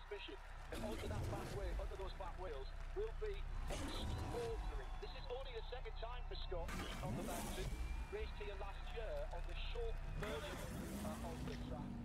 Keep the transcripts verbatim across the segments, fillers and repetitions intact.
transmission and onto that back wheel, under those back wheels, will be extraordinary. This is only the second time for Scott on the mountain. Raced here last year on the short version uh, of the track.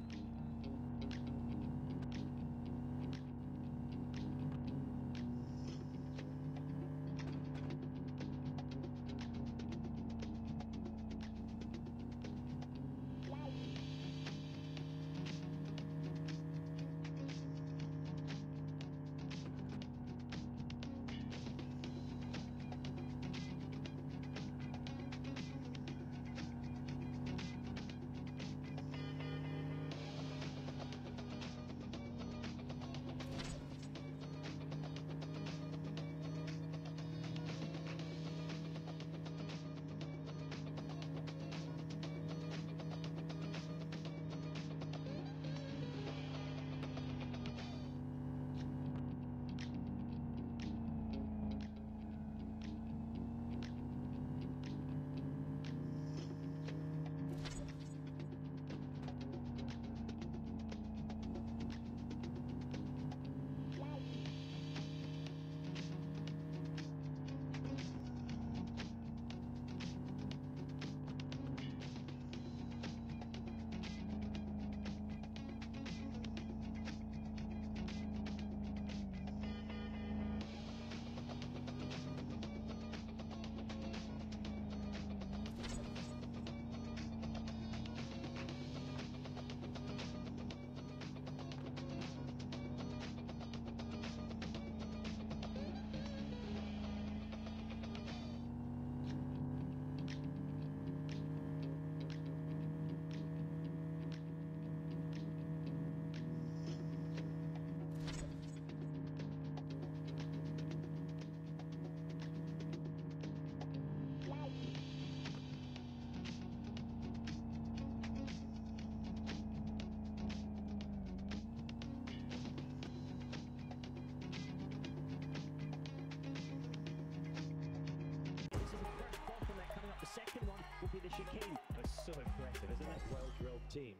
The second one will be the chicane. That's so impressive, isn't it? Well-drilled team.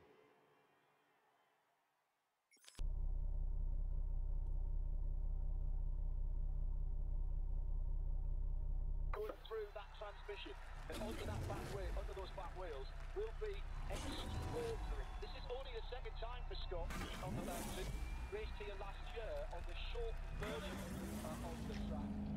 Going through that transmission and onto that back wheel, under those back wheels, will be extraordinary. This is only the second time for Scott on the mountain. Raced here last year on the short version uh, of the track.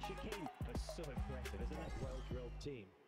chicane. That's so impressive, isn't it? Well-drilled team.